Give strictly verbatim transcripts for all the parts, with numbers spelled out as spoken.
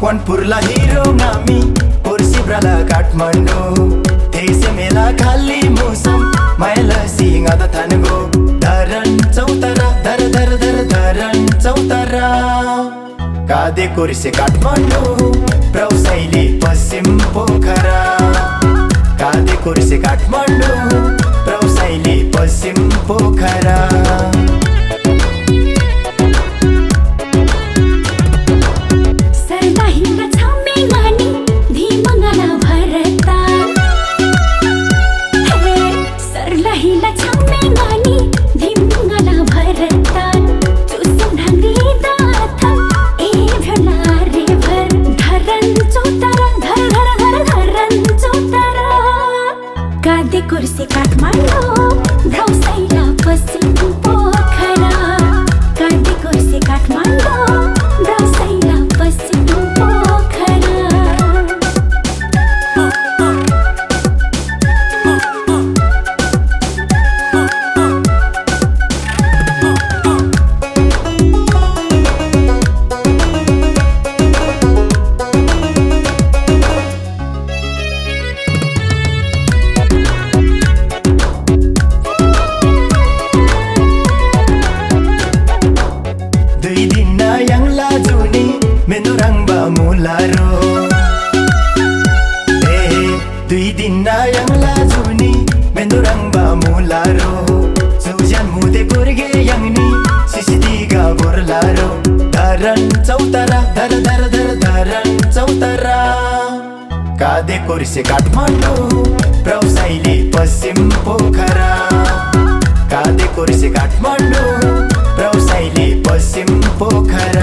मनपुरला hero नामी पुरसिब्राला काठमाडौँ त्यसै मेला खाली मौसम माइला सिंगाद थानको धरन चौतारा धर धर धर धरन चौतारा कादे कोरिसे काठमाडौँ प्रौसाइली पश्चिम पोखरा कादे कोरिसे काठमाडौँ प्रौसाइली पश्चिम पोखरा कुर्सी काठमाडौँ भ्राउसाइला पश्चिम पोखरा काँदी कुर्सी काठमाडौँ भ्राउसाइला पश्चिम पोखरा धरन चौतारा धर धर धर धरन चौतारा कादे कोरिसे काठमाडौँ प्रौसाइली पश्चिम पोखरा कादे कोरिसे काठमाडौँ प्रौसाइली पश्चिम पोखरा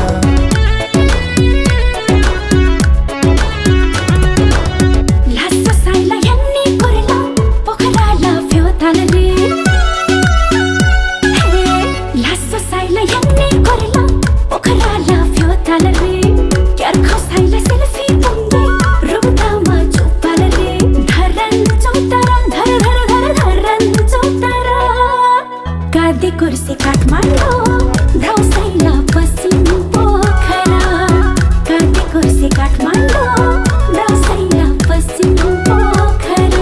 कुर्सी काठमाडौँ भ्राउसाइला पश्चिम पोखरा काँदी कुर्सी काठमाडौँ भ्राउसाइला पश्चिम पोखरा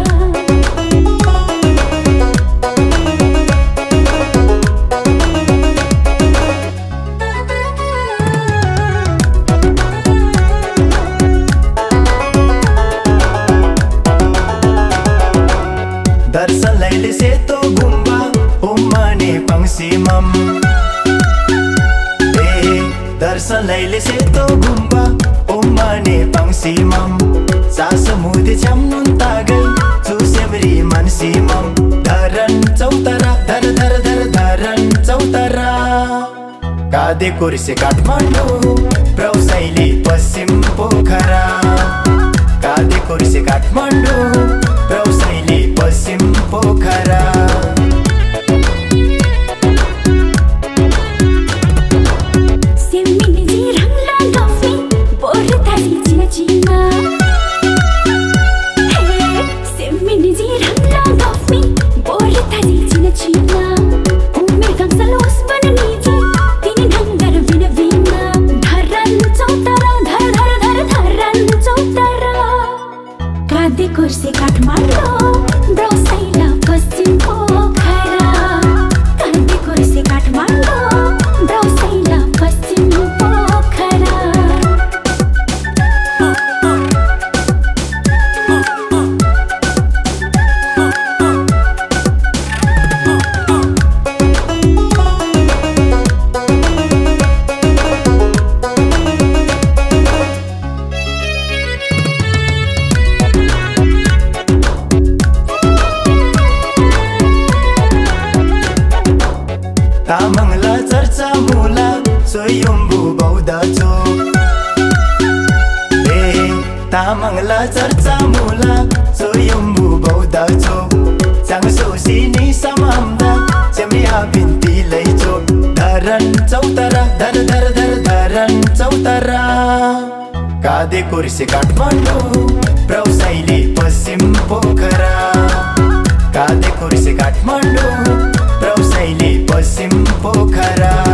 दर्शन लैले सेतो गुम्बा पंसीमम ए दर्शन लैले सेतो गुम्बा ओमाने पंसीमम सास मुदे छ्याम्नुन तागै चुसेब्री मनसीमम धरन चौतारा धर धर धर धरन चौतारा कादे कोरिसे काठमाडौँ प्रौसाइली पश्चिम पोखरा कादे कोरिसे काठमाडौँ प्रौसाइली पश्चिम पोखरा कुर्सी काठमाडौँ भ्राउसाइला पश्चिम पोखरा काँदी कुर्सी काठमाडौँ भ्राउसाइला पश्चिम पोखरा तामाङला चर्चा मुला सोयम्बु बौद्ध चोक ए तामाङला चर्चा मुला सोयम्बु बौद्ध चोक चाङसोसिनी समाम्दा चम्या बिन्ती लैचोक धरन चौतारा धर धर धर धरन चौतारा कादे कोरिसे काठमाडौँ प्रौसाइली पश्चिम पोखरा कादे कोरिसे काठमाडौँ प्रौसाइली पश्चिम पोखरा